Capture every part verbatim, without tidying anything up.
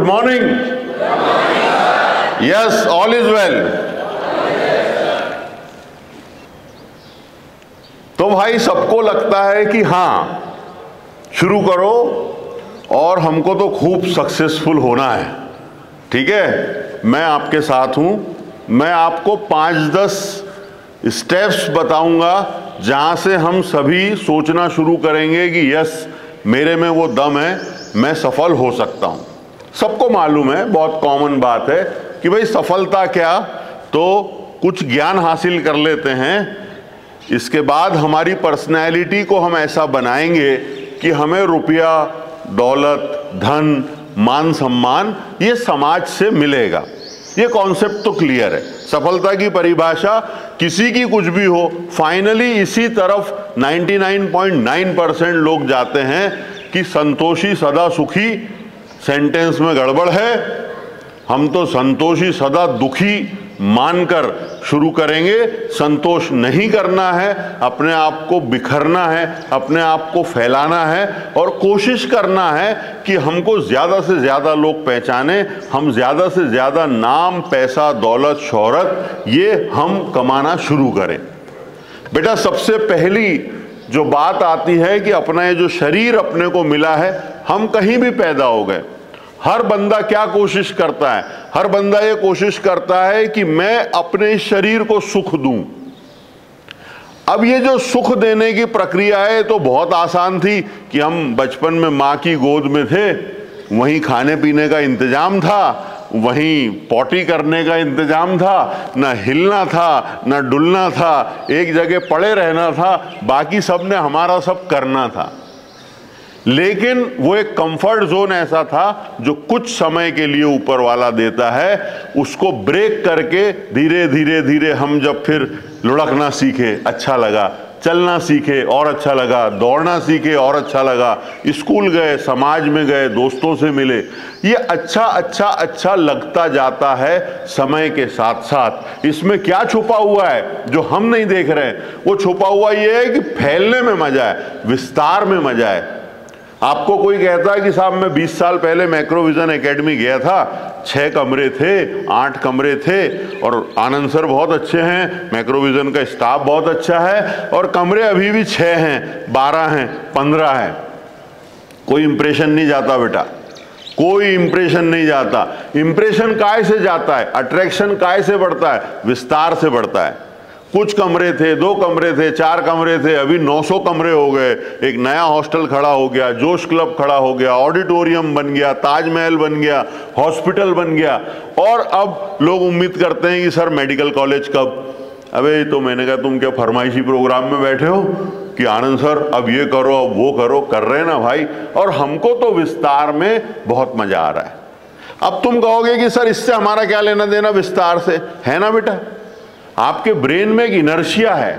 Morning. Yes, all is well. तो भाई सबको लगता है कि हाँ शुरू करो और हमको तो खूब सक्सेसफुल होना है। ठीक है, मैं आपके साथ हूं। मैं आपको पांच दस स्टेप्स बताऊंगा जहां से हम सभी सोचना शुरू करेंगे कि यस मेरे में वो दम है, मैं सफल हो सकता हूं। सबको मालूम है, बहुत कॉमन बात है कि भाई सफलता क्या, तो कुछ ज्ञान हासिल कर लेते हैं, इसके बाद हमारी पर्सनैलिटी को हम ऐसा बनाएंगे कि हमें रुपया, दौलत, धन, मान सम्मान ये समाज से मिलेगा। ये कॉन्सेप्ट तो क्लियर है। सफलता की परिभाषा किसी की कुछ भी हो, फाइनली इसी तरफ निन्यानवे पॉइंट नौ परसेंट लोग जाते हैं कि संतोषी सदा सुखी सेंटेंस में गड़बड़ है। हम तो संतोषी सदा दुखी मानकर शुरू करेंगे। संतोष नहीं करना है, अपने आप को बिखरना है, अपने आप को फैलाना है और कोशिश करना है कि हमको ज़्यादा से ज़्यादा लोग पहचाने, हम ज़्यादा से ज़्यादा नाम, पैसा, दौलत, शोहरत ये हम कमाना शुरू करें। बेटा सबसे पहली जो बात आती है कि अपना ये जो शरीर अपने को मिला है, हम कहीं भी पैदा हो गए, हर बंदा क्या कोशिश करता है? हर बंदा ये कोशिश करता है कि मैं अपने इस शरीर को सुख दूं। अब ये जो सुख देने की प्रक्रिया है तो बहुत आसान थी कि हम बचपन में माँ की गोद में थे, वहीं खाने पीने का इंतजाम था, वहीं पॉटी करने का इंतजाम था, ना हिलना था ना डुलना था, एक जगह पड़े रहना था, बाकी सब ने हमारा सब करना था। लेकिन वो एक कंफर्ट जोन ऐसा था जो कुछ समय के लिए ऊपर वाला देता है, उसको ब्रेक करके धीरे धीरे धीरे हम जब फिर लुढ़कना सीखे, अच्छा लगा, चलना सीखे और अच्छा लगा, दौड़ना सीखे और अच्छा लगा, स्कूल गए, समाज में गए, दोस्तों से मिले, ये अच्छा अच्छा अच्छा लगता जाता है समय के साथ साथ। इसमें क्या छुपा हुआ है जो हम नहीं देख रहे हैं? वो छुपा हुआ ये है कि फैलने में मजा है, विस्तार में मजा है। आपको कोई कहता है कि साहब मैं बीस साल पहले मैक्रोविजन एकेडमी गया था, छह कमरे थे, आठ कमरे थे और आनंद सर बहुत अच्छे हैं, मैक्रोविजन का स्टाफ बहुत अच्छा है और कमरे अभी भी छह हैं, बारह हैं, पंद्रह हैं, कोई इंप्रेशन नहीं जाता बेटा, कोई इंप्रेशन नहीं जाता। इंप्रेशन काय से जाता है? अट्रैक्शन काय से बढ़ता है? विस्तार से बढ़ता है। कुछ कमरे थे, दो कमरे थे, चार कमरे थे, अभी नौ सौ कमरे हो गए, एक नया हॉस्टल खड़ा हो गया, जोश क्लब खड़ा हो गया, ऑडिटोरियम बन गया, ताजमहल बन गया, हॉस्पिटल बन गया और अब लोग उम्मीद करते हैं कि सर मेडिकल कॉलेज कब? अबे तो मैंने कहा तुम क्या फरमाइशी प्रोग्राम में बैठे हो कि आनंद सर अब ये करो अब वो करो? कर रहे हैं ना भाई, और हमको तो विस्तार में बहुत मजा आ रहा है। अब तुम कहोगे कि सर इससे हमारा क्या लेना देना विस्तार से? है ना बेटा, आपके ब्रेन में एक इनर्शिया है।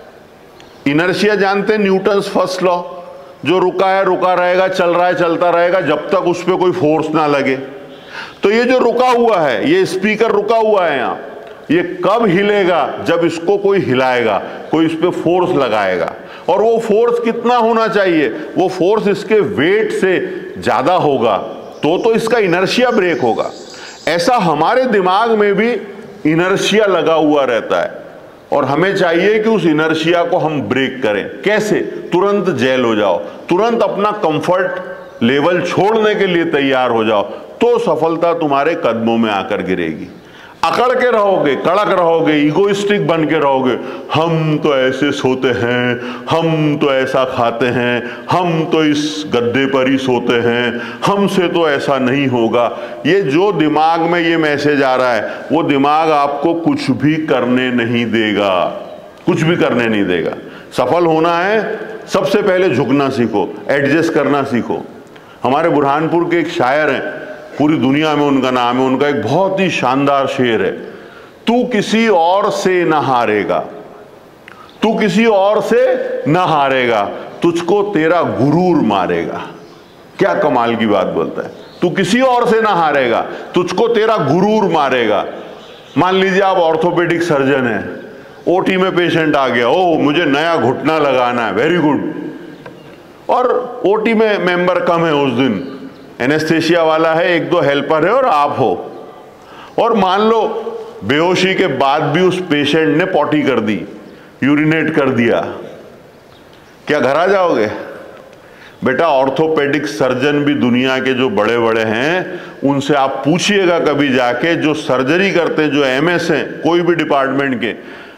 इनर्शिया जानते हैं, न्यूटन्स फर्स्ट लॉ, जो रुका है रुका रहेगा, चल रहा है चलता रहेगा जब तक उस पर कोई फोर्स ना लगे। तो ये जो रुका हुआ है, ये स्पीकर रुका हुआ है यहाँ, ये कब हिलेगा? जब इसको कोई हिलाएगा, कोई इस पे फोर्स लगाएगा। और वो फोर्स कितना होना चाहिए? वो फोर्स इसके वेट से ज्यादा होगा तो तो इसका इनर्शिया ब्रेक होगा। ऐसा हमारे दिमाग में भी इनर्शिया लगा हुआ रहता है और हमें चाहिए कि उस इनर्शिया को हम ब्रेक करें। कैसे? तुरंत जेल हो जाओ, तुरंत अपना कंफर्ट लेवल छोड़ने के लिए तैयार हो जाओ, तो सफलता तुम्हारे कदमों में आकर गिरेगी। अकड़ के रहोगे, कड़क रहोगे, इगोइस्टिक बन के रहोगे, हम तो ऐसे सोते हैं, हम तो ऐसा खाते हैं, हम तो इस गद्दे पर ही सोते हैं, हमसे तो ऐसा नहीं होगा। ये जो दिमाग में ये मैसेज आ रहा है, वो दिमाग आपको कुछ भी करने नहीं देगा, कुछ भी करने नहीं देगा। सफल होना है, सबसे पहले झुकना सीखो, एडजस्ट करना सीखो। हमारे बुरहानपुर के एक शायर हैं, पूरी दुनिया में उनका नाम है, उनका एक बहुत ही शानदार शेर है, तू किसी और से न हारेगा, तू किसी और से न हारेगा, तुझको तेरा गुरूर मारेगा। क्या कमाल की बात बोलता है, तू किसी और से न हारेगा, तुझको तेरा गुरूर मारेगा। मान लीजिए आप ऑर्थोपेडिक सर्जन हैं, ओटी में पेशेंट आ गया, ओ मुझे नया घुटना लगाना है, वेरी गुड, और ओटी में मेंबर कम है उस दिन, एनेस्थेशिया वाला है, एक दो हेल्पर है और आप हो, और मान लो बेहोशी के बाद भी उस पेशेंट ने पॉटी कर दी, यूरिनेट कर दिया, क्या घर आ जाओगे? बेटा ऑर्थोपेडिक सर्जन भी दुनिया के जो बड़े बड़े हैं उनसे आप पूछिएगा कभी जाके, जो सर्जरी करते हैं, जो एमएस हैं कोई भी डिपार्टमेंट के,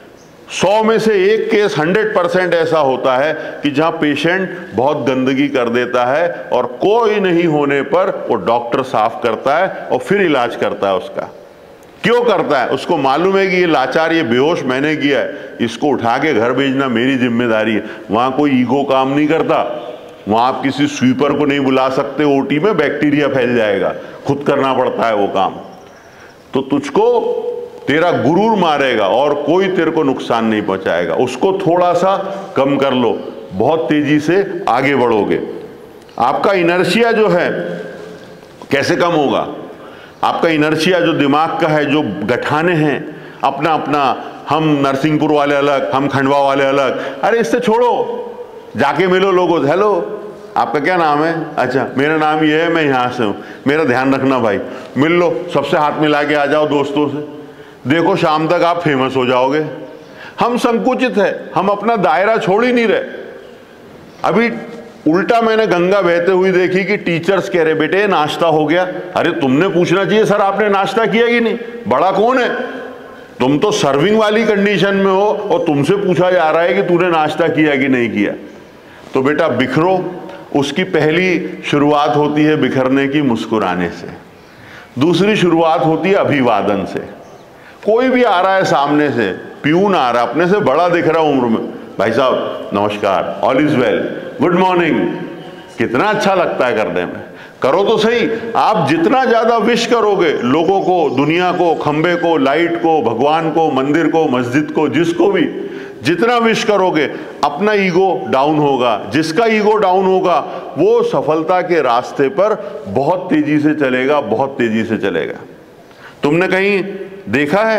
सौ में से एक केस हंड्रेड परसेंट ऐसा होता है कि जहां पेशेंट बहुत गंदगी कर देता है और कोई नहीं होने पर वो डॉक्टर साफ करता है और फिर इलाज करता है उसका। क्यों करता है? उसको मालूम है कि ये लाचार, ये बेहोश मैंने किया है, इसको उठा के घर भेजना मेरी जिम्मेदारी है। वहां कोई ईगो काम नहीं करता, वहां आप किसी स्वीपर को नहीं बुला सकते, ओटी में बैक्टीरिया फैल जाएगा, खुद करना पड़ता है वो काम। तो तुझको तेरा गुरूर मारेगा और कोई तेरे को नुकसान नहीं पहुंचाएगा, उसको थोड़ा सा कम कर लो, बहुत तेजी से आगे बढ़ोगे। आपका इनर्शिया जो है कैसे कम होगा? आपका इनर्शिया जो दिमाग का है, जो गठाने हैं अपना अपना, हम नरसिंहपुर वाले अलग, हम खंडवा वाले अलग, अरे इससे छोड़ो, जाके मिलो लोगों से, हेलो आपका क्या नाम है? अच्छा मेरा नाम ये है, मैं यहाँ से हूँ, मेरा ध्यान रखना भाई, मिल लो, सबसे हाथ मिला के आ जाओ दोस्तों से, देखो शाम तक आप फेमस हो जाओगे। हम संकुचित है, हम अपना दायरा छोड़ ही नहीं रहे। अभी उल्टा मैंने गंगा बहते हुई देखी कि टीचर्स कह रहे बेटे नाश्ता हो गया। अरे तुमने पूछना चाहिए सर आपने नाश्ता किया कि नहीं, बड़ा कौन है? तुम तो सर्विंग वाली कंडीशन में हो और तुमसे पूछा जा रहा है कि तूने नाश्ता किया कि नहीं किया। तो बेटा बिखरो, उसकी पहली शुरुआत होती है बिखरने की मुस्कुराने से, दूसरी शुरुआत होती है अभिवादन से। कोई भी आ रहा है सामने से, प्यून आ रहा है, अपने से बड़ा दिख रहा है उम्र में, भाई साहब नमस्कार, all is well, good morning, कितना अच्छा लगता है करने में। करो तो सही। आप जितना ज्यादा विश करोगे लोगों को, दुनिया को, खंबे को, लाइट को, भगवान को, मंदिर को, मस्जिद को, जिसको भी जितना विश करोगे, अपना ईगो डाउन होगा। जिसका ईगो डाउन होगा वो सफलता के रास्ते पर बहुत तेजी से चलेगा, बहुत तेजी से चलेगा। तुमने कहीं देखा है,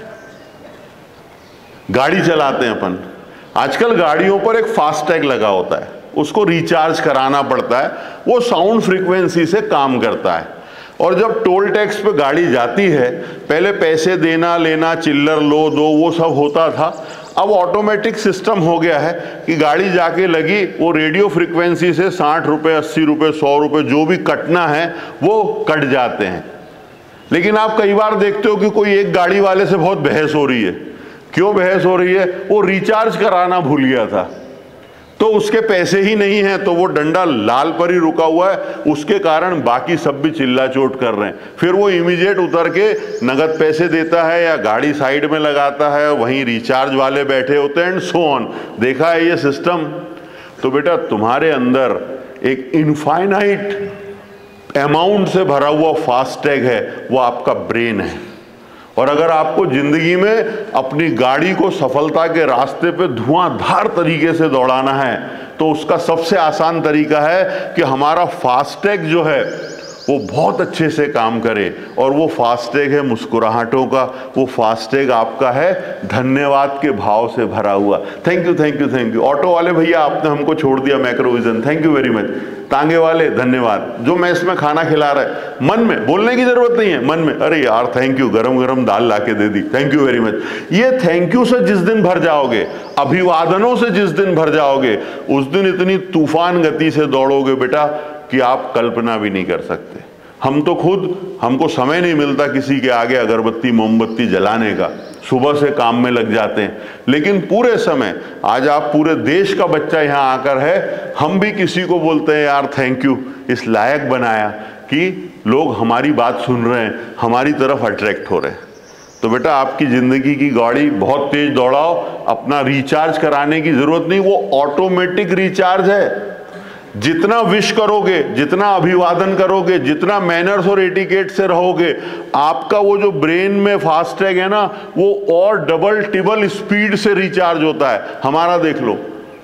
गाड़ी चलाते हैं अपन, आजकल गाड़ियों पर एक फास्टैग लगा होता है, उसको रिचार्ज कराना पड़ता है, वो साउंड फ्रीक्वेंसी से काम करता है। और जब टोल टैक्स पे गाड़ी जाती है, पहले पैसे देना लेना, चिल्लर लो दो, वो सब होता था। अब ऑटोमेटिक सिस्टम हो गया है कि गाड़ी जाके लगी, वो रेडियो फ्रीक्वेंसी से साठ रुपए, अस्सी रुपए, सौ रुपए जो भी कटना है वो कट जाते हैं। लेकिन आप कई बार देखते हो कि कोई एक गाड़ी वाले से बहुत बहस हो रही है। क्यों बहस हो रही है? वो रिचार्ज कराना भूल गया था, तो उसके पैसे ही नहीं हैं, तो वो डंडा लाल पर ही रुका हुआ है, उसके कारण बाकी सब भी चिल्ला चोट कर रहे हैं। फिर वो इमीडिएट उतर के नगद पैसे देता है या गाड़ी साइड में लगाता है, वहीं रिचार्ज वाले बैठे होते हैं एंड सो ऑन। देखा है ये सिस्टम? तो बेटा तुम्हारे अंदर एक इनफाइनाइट अमाउंट से भरा हुआ फास्टैग है, वो आपका ब्रेन है। और अगर आपको जिंदगी में अपनी गाड़ी को सफलता के रास्ते पे धुआंधार तरीके से दौड़ाना है, तो उसका सबसे आसान तरीका है कि हमारा फास्टैग जो है वो बहुत अच्छे से काम करे। और वो फास्टैग है मुस्कुराहटों का, वो फास्टैग आपका है धन्यवाद के भाव से भरा हुआ। Thank you thank you thank you. Auto वाले भैया आपने हमको छोड़ दिया मैक्रोविजन, थैंक यू वेरी मच। तांगे वाले धन्यवाद। जो मैस में खाना खिला रहा है, मन में बोलने की जरूरत नहीं है, मन में अरे यार थैंक यू, गरम गरम दाल ला के दे दी, थैंक यू वेरी मच। ये थैंक यू से जिस दिन भर जाओगे, अभिवादनों से जिस दिन भर जाओगे, उस दिन इतनी तूफान गति से दौड़ोगे बेटा कि आप कल्पना भी नहीं कर सकते। हम तो खुद, हमको समय नहीं मिलता किसी के आगे अगरबत्ती मोमबत्ती जलाने का, सुबह से काम में लग जाते हैं। लेकिन पूरे समय, आज आप पूरे देश का बच्चा यहाँ आकर है, हम भी किसी को बोलते हैं यार थैंक यू, इस लायक बनाया कि लोग हमारी बात सुन रहे हैं, हमारी तरफ अट्रैक्ट हो रहे हैं। तो बेटा आपकी जिंदगी की गाड़ी बहुत तेज दौड़ाओ, अपना रिचार्ज कराने की जरूरत नहीं, वो ऑटोमेटिक रिचार्ज है। जितना विश करोगे, जितना अभिवादन करोगे, जितना मैनर्स और एटिकेट से रहोगे, आपका वो जो ब्रेन में फास्टैग है ना, वो और डबल टिबल स्पीड से रिचार्ज होता है। हमारा देख लो,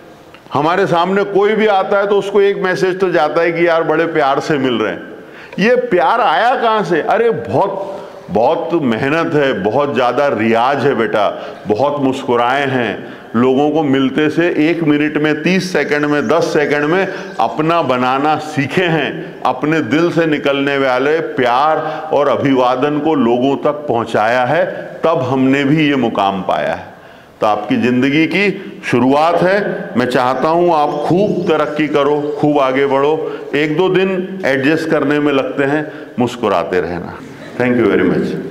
हमारे सामने कोई भी आता है तो उसको एक मैसेज तो जाता है कि यार बड़े प्यार से मिल रहे हैं। ये प्यार आया कहाँ से? अरे बहुत बहुत मेहनत है, बहुत ज़्यादा रियाज है बेटा, बहुत मुस्कुराए हैं, लोगों को मिलते से एक मिनट में, तीस सेकंड में, दस सेकंड में अपना बनाना सीखे हैं। अपने दिल से निकलने वाले प्यार और अभिवादन को लोगों तक पहुंचाया है, तब हमने भी ये मुकाम पाया है। तो आपकी ज़िंदगी की शुरुआत है। मैं चाहता हूँ आप खूब तरक्की करो, खूब आगे बढ़ो। एक दो दिन एडजस्ट करने में लगते हैं, मुस्कुराते रहना। Thank you very much.